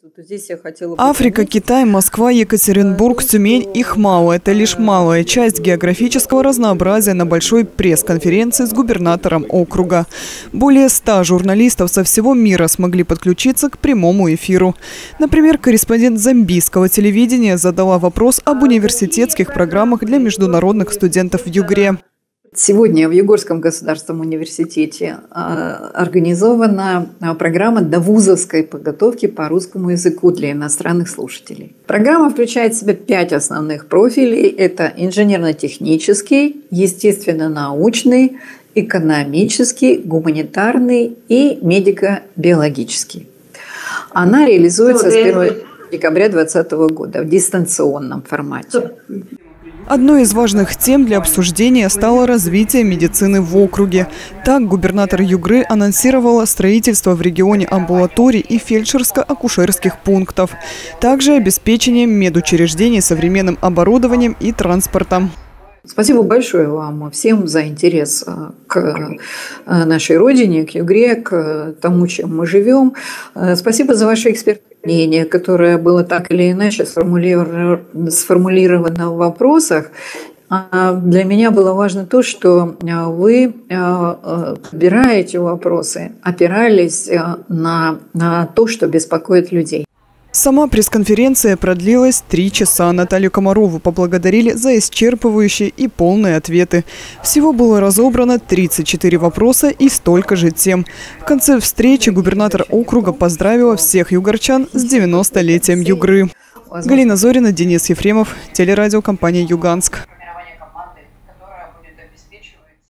Здесь я хотела Африка, Китай, Москва, Екатеринбург, Тюмень – их мало. Это лишь малая часть географического разнообразия на большой пресс-конференции с губернатором округа. Более 100 журналистов со всего мира смогли подключиться к прямому эфиру. Например, корреспондент замбийского телевидения задала вопрос об университетских программах для международных студентов в Югре. Сегодня в Югорском государственном университете организована программа довузовской подготовки по русскому языку для иностранных слушателей. Программа включает в себя 5 основных профилей. Это инженерно-технический, естественно-научный, экономический, гуманитарный и медико-биологический. Она реализуется с 1 декабря 2020 года в дистанционном формате. Одной из важных тем для обсуждения стало развитие медицины в округе. Так, губернатор Югры анонсировала строительство в регионе амбулаторий и фельдшерско-акушерских пунктов. Также обеспечение медучреждений современным оборудованием и транспортом. Спасибо большое вам всем за интерес к нашей родине, к Югре, к тому, чем мы живем. Спасибо за ваши экспертные мнение, которое было так или иначе сформулировано в вопросах. Для меня было важно то, что вы подбираете вопросы, опирались на то, что беспокоит людей. Сама пресс-конференция продлилась 3 часа. Наталью Комарову поблагодарили за исчерпывающие и полные ответы. Всего было разобрано 34 вопроса и столько же тем. В конце встречи губернатор округа поздравила всех югорчан с 90-летием Югры. Галина Зорина, Денис Ефремов, телерадиокомпания «Юганск».